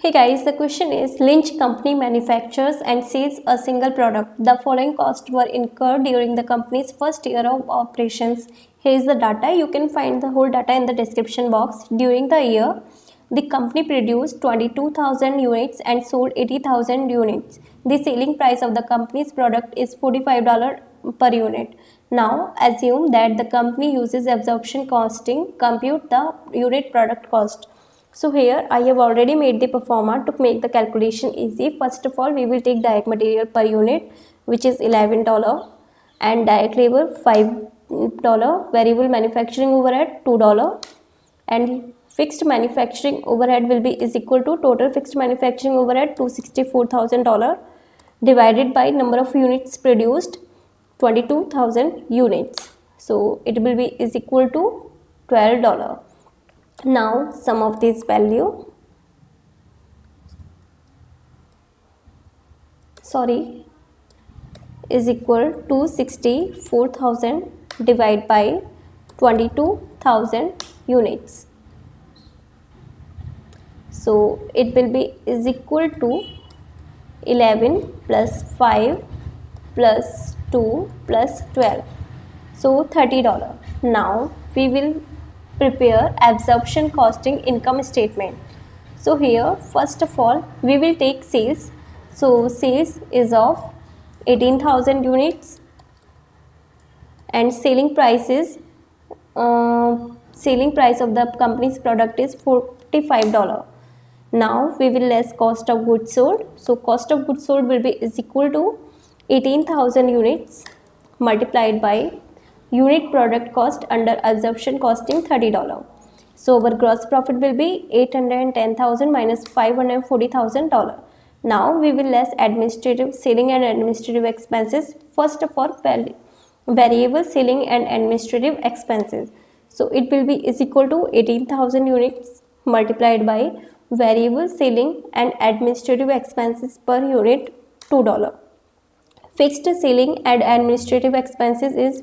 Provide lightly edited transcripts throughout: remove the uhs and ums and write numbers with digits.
Hey guys, the question is Lynch company manufactures and sells a single product. The following costs were incurred during the company's first year of operations. Here is the data. You can find the whole data in the description box. During the year, the company produced 22,000 units and sold 80,000 units. The selling price of the company's product is $45 per unit. Now, assume that the company uses absorption costing. Compute the unit product cost. So here I have already made the pro forma to make the calculation easy. First of all, we will take direct material per unit, which is $11, and direct labor $5, variable manufacturing overhead $2, and fixed manufacturing overhead will be is equal to total fixed manufacturing overhead $264,000 divided by number of units produced 22,000 units. So it will be is equal to $12. Now sum of this value is equal to 64,000 divided by 22,000 units. So it will be is equal to 11 plus 5 plus 2 plus 12. So $30. Now we will prepare absorption costing income statement. So here first of all we will take sales. So sales is of 18,000 units and selling price of the company's product is $45. Now we will less cost of goods sold. So cost of goods sold will be is equal to 18,000 units multiplied by unit product cost under absorption costing $30. So our gross profit will be 810,000 minus $540,000. Now we will less administrative selling and administrative expenses. First of all, variable selling and administrative expenses. So it will be is equal to 18,000 units multiplied by variable selling and administrative expenses per unit $2. Fixed selling and administrative expenses is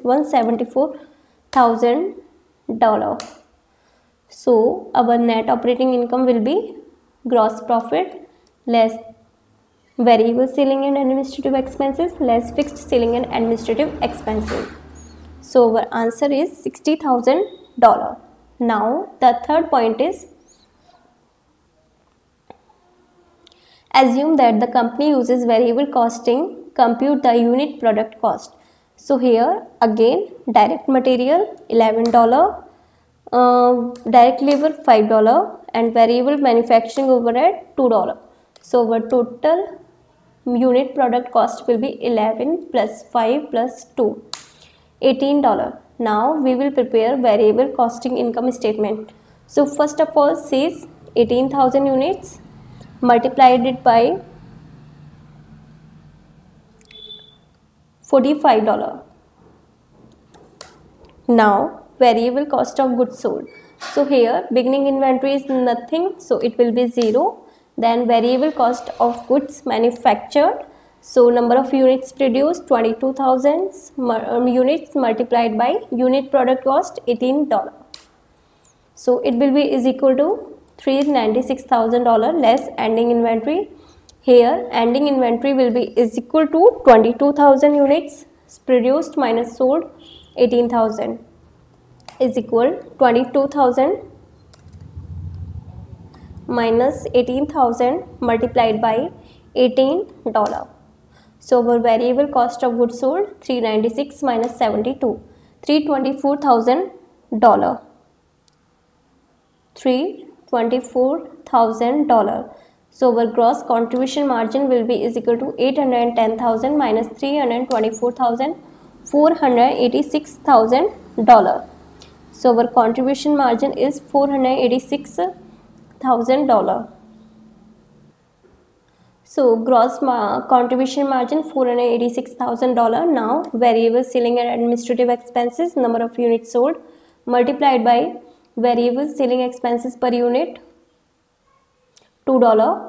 $174,000. So our net operating income will be gross profit less variable selling and administrative expenses less fixed selling and administrative expenses. So our answer is $60,000. Now the third point is assume that the company uses variable costing. Compute the unit product cost. So here again direct material $11, direct labor $5 and variable manufacturing overhead $2. So our total unit product cost will be 11 plus 5 plus 2 $18. Now we will prepare variable costing income statement. So first of all says 18,000 units multiplied it by $45. Now variable cost of goods sold. So here beginning inventory is nothing, so it will be 0. Then variable cost of goods manufactured. So number of units produced 22,000 units multiplied by unit product cost $18. So it will be is equal to $396,000 less ending inventory. Here ending inventory will be is equal to 22,000 units produced minus sold 18,000 is equal 22,000 minus 18,000 multiplied by $18. So our variable cost of goods sold 396 minus 72 $324,000 $324,000. So our gross contribution margin will be is equal to 810,000 minus 324,000 $486,000. So our contribution margin is $486,000. So gross contribution margin $486,000. Now variable selling and administrative expenses number of units sold multiplied by variable selling expenses per unit $2.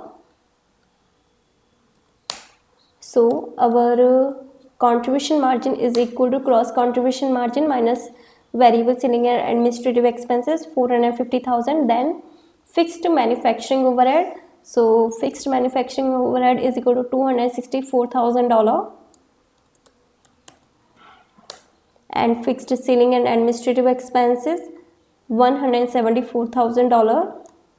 So our contribution margin is equal to gross contribution margin minus variable selling and administrative expenses 450,000. Then fixed manufacturing overhead. So fixed manufacturing overhead is equal to $264,000 and fixed selling and administrative expenses $174,000.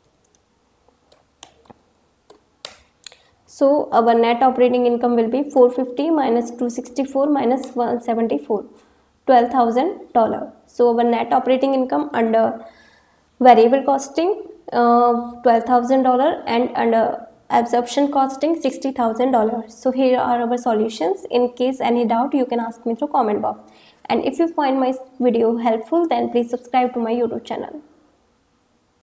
So our net operating income will be 450 minus 264 minus 174, $12,000. So our net operating income under variable costing $12,000 and under absorption costing $60,000. So here are our solutions. In case any doubt, you can ask me through comment box. And if you find my video helpful, then please subscribe to my YouTube channel.